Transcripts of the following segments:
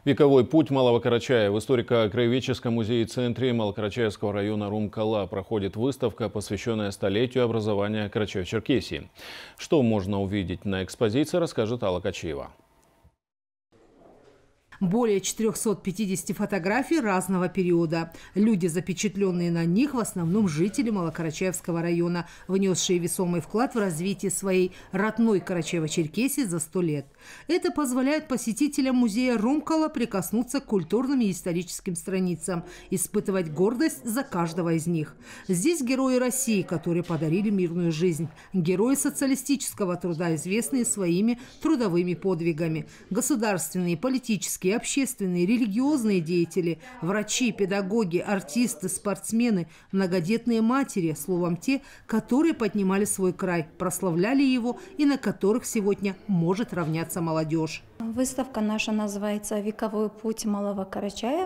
Вековой путь Малого Карачая. В историко-краеведческом музее-центре Малокарачаевского района Румкала проходит выставка, посвященная столетию образования Карачаево-Черкесии. Что можно увидеть на экспозиции, расскажет Алла Качиева. Более 450 фотографий разного периода. Люди, запечатленные на них, в основном жители Малокарачаевского района, внесшие весомый вклад в развитие своей родной Карачаево-Черкесии за 100 лет. Это позволяет посетителям музея Румкала прикоснуться к культурным и историческим страницам, испытывать гордость за каждого из них. Здесь герои России, которые подарили мирную жизнь. Герои социалистического труда, известные своими трудовыми подвигами. Государственные, политические, общественные, религиозные деятели, врачи, педагоги, артисты, спортсмены, многодетные матери, словом, те, которые поднимали свой край, прославляли его и на которых сегодня может равняться молодежь. Выставка наша называется «Вековой путь Малого Карачая».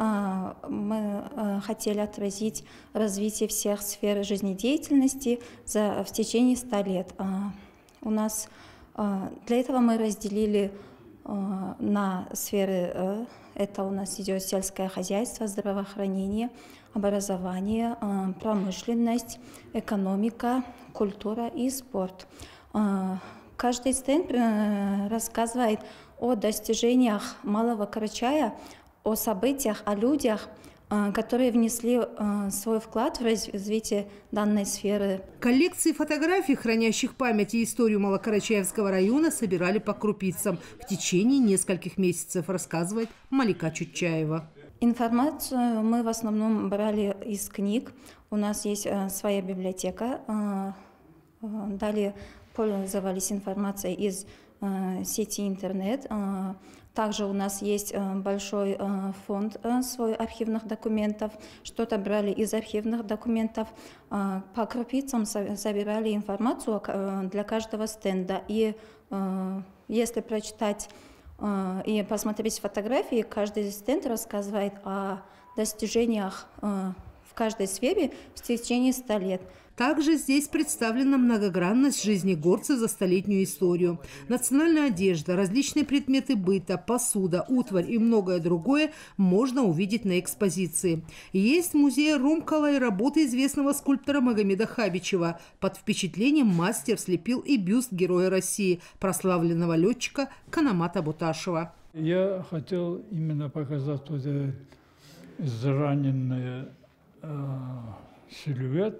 Мы хотели отразить развитие всех сфер жизнедеятельности в течение 100 лет. У нас для этого мы разделили на сферы. Это у нас идет сельское хозяйство, здравоохранение, образование, промышленность, экономика, культура и спорт. Каждый стенд рассказывает о достижениях Малого Карачая, о событиях, о людях, которые внесли свой вклад в развитие данной сферы. Коллекции фотографий, хранящих память и историю Малокарачаевского района, собирали по крупицам в течение нескольких месяцев, рассказывает Малика Чутчаева. Информацию мы в основном брали из книг. У нас есть своя библиотека. Далее пользовались информацией из сети интернет. Также у нас есть большой фонд свой архивных документов. Что-то брали из архивных документов. По крупицам собирали информацию для каждого стенда. И если прочитать и посмотреть фотографии, каждый стенд рассказывает о достижениях в каждой сфере в течение 100 лет. Также здесь представлена многогранность жизни горцев за столетнюю историю. Национальная одежда, различные предметы быта, посуда, утварь и многое другое можно увидеть на экспозиции. Есть в музее Румкала и работы известного скульптора Магомеда Хабичева. Под впечатлением мастер слепил и бюст Героя России, прославленного летчика Канамата Буташева. Я хотел именно показать вот этот израненный силуэт,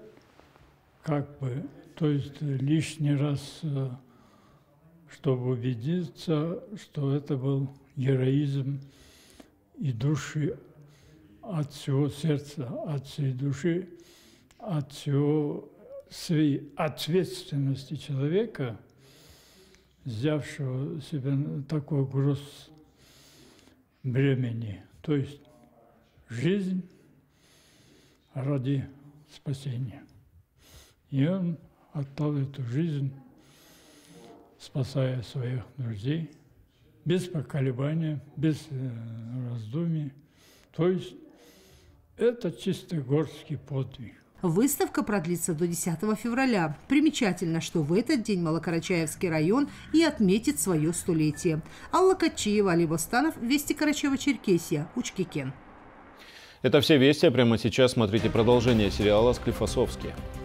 то есть лишний раз, чтобы убедиться, что это был героизм и души от всего сердца, от всей души, от всего своей ответственности человека, взявшего себе такой груз бремени, то есть жизнь ради спасения. И он отдал эту жизнь, спасая своих друзей, без поколебания, без раздумий. То есть это чисто горский подвиг. Выставка продлится до 10 февраля. Примечательно, что в этот день Малокарачаевский район и отметит свое 100-летие. Алла Качиева, Али Бостанов, Вести Карачаево-Черкесия, Учкикен. Это все вести. Прямо сейчас смотрите продолжение сериала «Склифосовский».